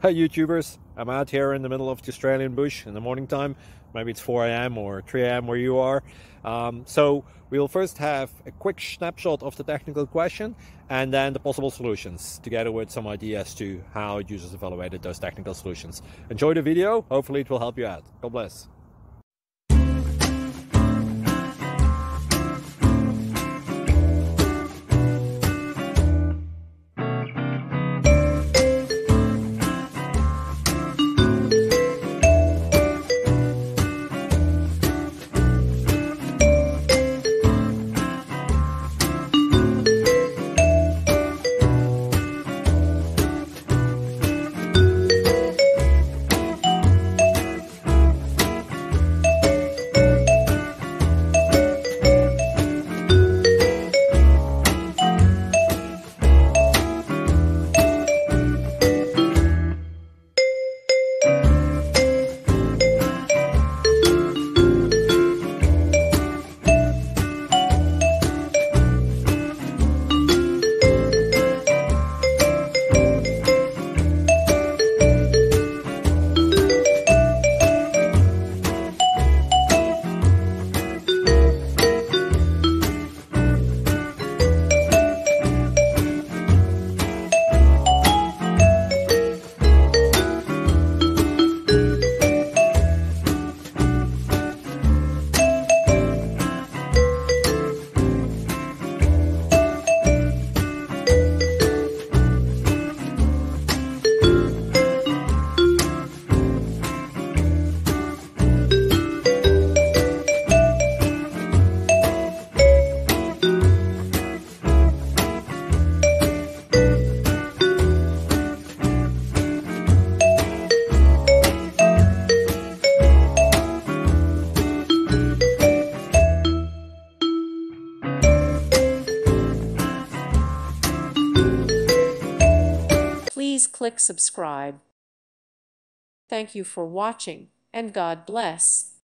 Hi YouTubers, I'm out here in the middle of the Australian bush in the morning time. Maybe it's 4 a.m. or 3 a.m. where you are. So we'll first have a quick snapshot of the technical question and then the possible solutions, together with some ideas to how users evaluated those technical solutions. Enjoy the video, hopefully it will help you out. God bless. Please click subscribe. Thank you for watching, and God bless.